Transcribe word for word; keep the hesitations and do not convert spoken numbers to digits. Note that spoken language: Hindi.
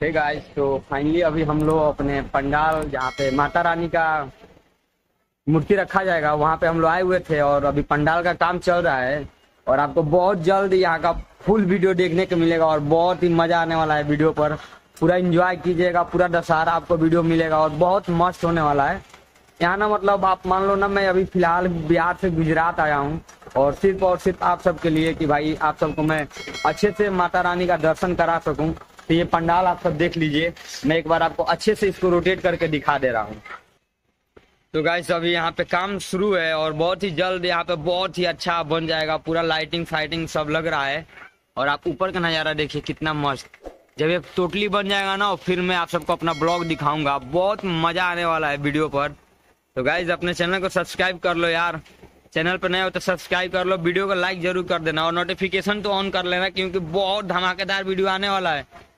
हे गाइस, तो फाइनली अभी हम लोग अपने पंडाल जहाँ पे माता रानी का मूर्ति रखा जाएगा वहाँ पे हम लोग आए हुए थे और अभी पंडाल का काम चल रहा है। और आपको बहुत जल्द यहाँ का फुल वीडियो देखने को मिलेगा और बहुत ही मजा आने वाला है। वीडियो पर पूरा एंजॉय कीजिएगा, पूरा दशहरा आपको वीडियो मिलेगा और बहुत मस्त होने वाला है। यहाँ ना मतलब आप मान लो ना, मैं अभी फिलहाल बिहार से गुजरात आया हूँ और सिर्फ और सिर्फ आप सबके लिए कि भाई आप सबको मैं अच्छे से माता रानी का दर्शन करा सकूं। तो ये पंडाल आप सब देख लीजिए, मैं एक बार आपको अच्छे से इसको रोटेट करके दिखा दे रहा हूँ। तो गाइस अभी यहाँ पे काम शुरू है और बहुत ही जल्द यहाँ पे बहुत ही अच्छा बन जाएगा। पूरा लाइटिंग फाइटिंग सब लग रहा है और आप ऊपर का नज़ारा देखिए कितना मस्त। जब ये टोटली बन जाएगा ना फिर मैं आप सबको अपना ब्लॉग दिखाऊंगा, बहुत मजा आने वाला है वीडियो पर। तो गाइज अपने चैनल को सब्सक्राइब कर लो यार, चैनल पर नए हो तो सब्सक्राइब कर लो, वीडियो को लाइक जरूर कर देना और नोटिफिकेशन तो ऑन कर लेना क्योंकि बहुत धमाकेदार वीडियो आने वाला है।